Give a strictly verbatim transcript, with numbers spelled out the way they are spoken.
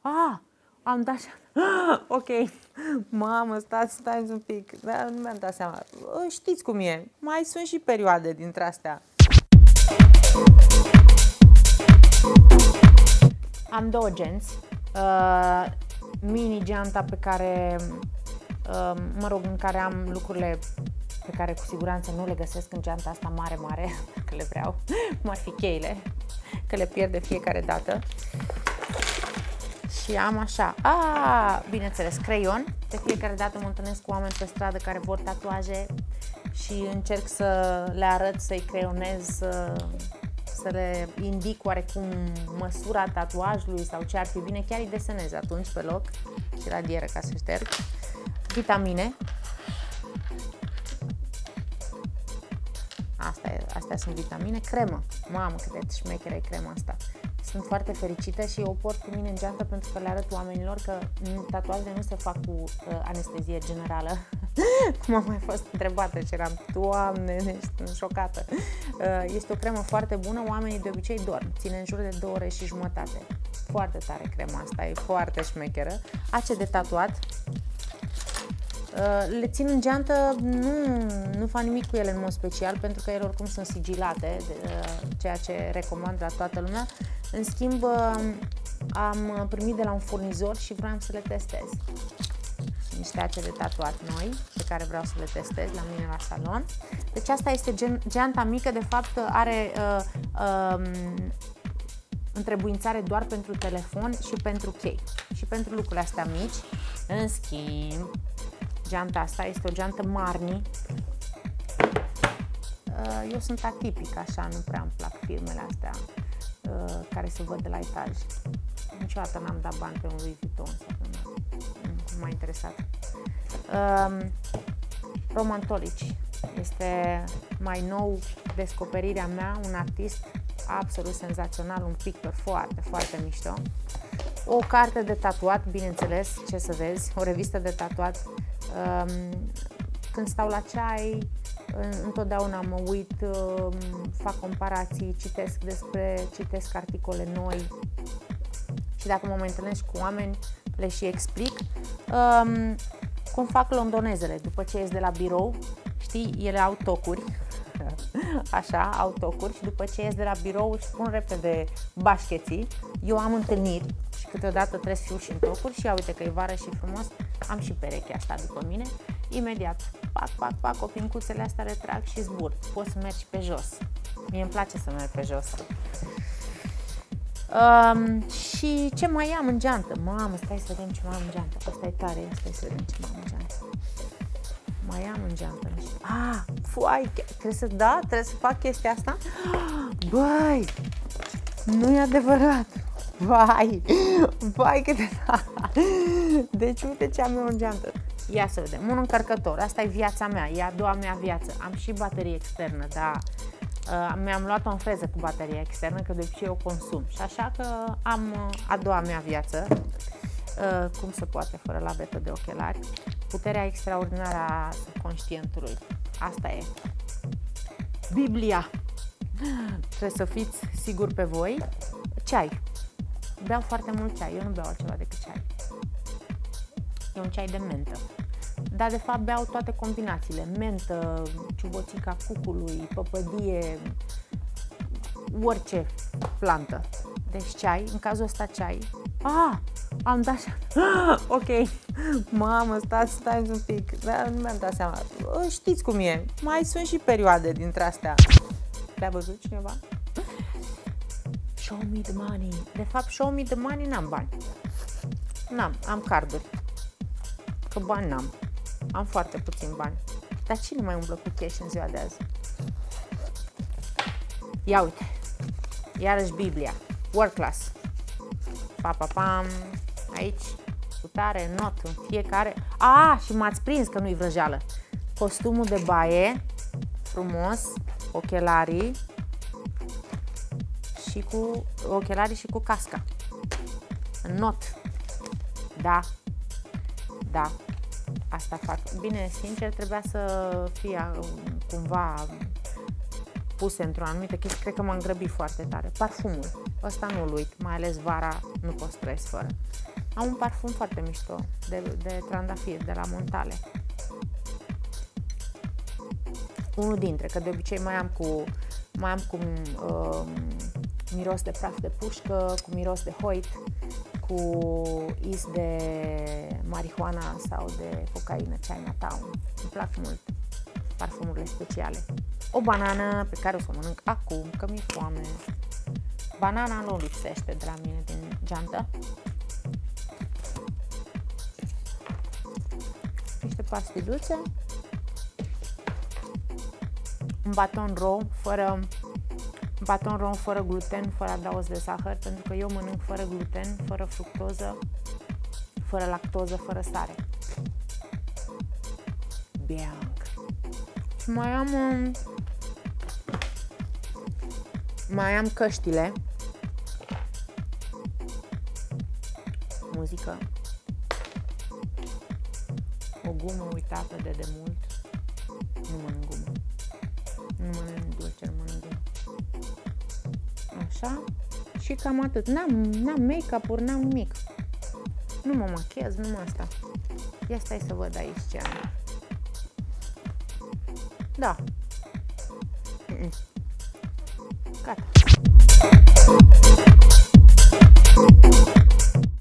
Ah, am dat și... Ok, mamă, stați, stați un pic, dar nu mi-am dat seama. Știți cum e, mai sunt și perioade dintre astea. Am două genți, uh, mini geanta pe care, uh, mă rog, în care am lucrurile pe care cu siguranță nu le găsesc în geanta asta mare, mare, dacă le vreau, cum ar fi cheile, că le pierd de fiecare dată. Și am așa, a, bineînțeles, creion. De fiecare dată mă întâlnesc cu oameni pe stradă care vor tatuaje și încerc să le arăt, să-i creionez, să, să le indic oarecum măsura tatuajului sau ce ar fi bine. Chiar îi desenez atunci pe loc și radieră ca să șterg. Vitamine. Asta e, astea sunt vitamine. Cremă. Mamă, cât de șmecheră e crema asta. Sunt foarte fericită și o port cu mine în geantă pentru că le arăt oamenilor că tatuajele nu se fac cu uh, anestezie generală. Cum am mai fost întrebată și eram, Doamne, sunt șocată. Uh, este o cremă foarte bună, oamenii de obicei dorm. Ține în jur de două ore și jumătate. Foarte tare crema asta, e foarte șmecheră. Ace de tatuat. Uh, le țin în geantă, nu, nu fac nimic cu ele în mod special, pentru că ele oricum sunt sigilate, de, uh, ceea ce recomand la toată lumea. În schimb, uh, am primit de la un furnizor și vreau să le testez. Niște ace de tatuat noi, pe care vreau să le testez la mine la salon. Deci asta este gen, geanta mică, de fapt are uh, uh, întrebuințare doar pentru telefon și pentru chei și pentru lucrurile astea mici. În schimb, geanta asta este o geantă Marni. Eu sunt atipic, așa, nu prea îmi plac firmele astea care se văd de la etaj. Niciodată n-am dat bani pe un Louis Vuitton sau pe un... Nu m-a interesat. Romantolici este mai nou descoperirea mea, un artist absolut senzațional, un pictor foarte, foarte mișto. O carte de tatuat, bineînțeles, ce să vezi, o revistă de tatuat. Când stau la ceai, întotdeauna mă uit, fac comparații, citesc despre, citesc articole noi și dacă mă mai întâlnesc cu oameni, le și explic. Cum fac londonezele, după ce ies de la birou, știi, ele au tocuri, așa, au tocuri și după ce ies de la birou își pun repede bașcheții. Eu am întâlniri și câteodată trebuie să fiu și în tocuri și ia uite că e vară și frumos, am și perechea asta după mine. Imediat, pac, pac, pac, opincuțele astea le trag și zbur. Poți să mergi pe jos. Mie îmi place să merg pe jos. Um, și ce mai am în geantă? Mamă, stai să vedem ce mai am în geantă. Asta e tare, stai să vedem ce mai am în geantă. Mai am în geantă. Ah, fuai, trebuie să, da, trebuie să fac chestia asta? Băi, nu e adevărat. Vai, vai cât de da. Deci uite ce am eu în geantă. Ia să vedem, un încărcător, asta e viața mea, e a doua mea viață. Am și baterie externă, dar uh, mi-am luat-o în freză cu bateria externă, că de obicei o consum. Și așa că am uh, a doua mea viață, uh, cum se poate fără lavetă de ochelari. Puterea extraordinară a subconștientului, asta e. Biblia, trebuie să fiți siguri pe voi. Ceai, beau foarte mult ceai, eu nu beau altceva decât ceai. E un ceai de mentă. Dar de fapt beau toate combinațiile. Mentă, ciuboțica cucului, păpădie, orice plantă. Deci ceai, în cazul ăsta ceai. Ah, am dat și... Ok, mamă, stați, stați un pic, dar nu mi-am dat seama. Știți cum e, mai sunt și perioade dintre astea. Le-a văzut cineva? Show me the money. De fapt, show me the money, n-am bani. N-am, am carduri. Că bani n-am. Am foarte puțin bani. Dar cine mai umblă cu cash în ziua de azi? Ia uite. Iarăși Biblia. World class. Pa, pa, pam. Aici. Cu tare, not în fiecare. A, și m-ați prins că nu-i vrăjeală. Costumul de baie. Frumos. Ochelarii. Și cu ochelarii și cu casca. Not. Da. Da, asta fac. Bine, sincer, trebuia să fie cumva puse într-o anumită chestie. Cred că m-am grăbit foarte tare. Parfumul, ăsta nu-l uit, mai ales vara, nu pot să trăiesc fără. Am un parfum foarte mișto de, de trandafir de la Montale. Unul dintre, că de obicei mai am cu mai am cu uh, miros de praf de pușcă, cu miros de hoit, cu is de marihuana sau de cocaină, Chinatown. Îmi plac mult parfumurile speciale. O banană pe care o să o mănânc acum, că mi-e foame. Banana nu lipsește de la mine din geantă. Niște pastiluțe. Un baton rom fără baton rom fără gluten, fără adaos de zahăr, pentru că eu mănânc fără gluten, fără fructoză, fără lactoză, fără sare. Bianc. Și mai am um, mai am căștile. Muzică. O gumă uitată de demult. Nu mănânc gumă. Nu mănânc dulce, nu mănânc gumă. Așa. Și cam atât. N-am, n-am make-up-uri, n-am nimic. Nu mă machiez, numai asta. Ia stai să văd aici ce am. Da. Gata.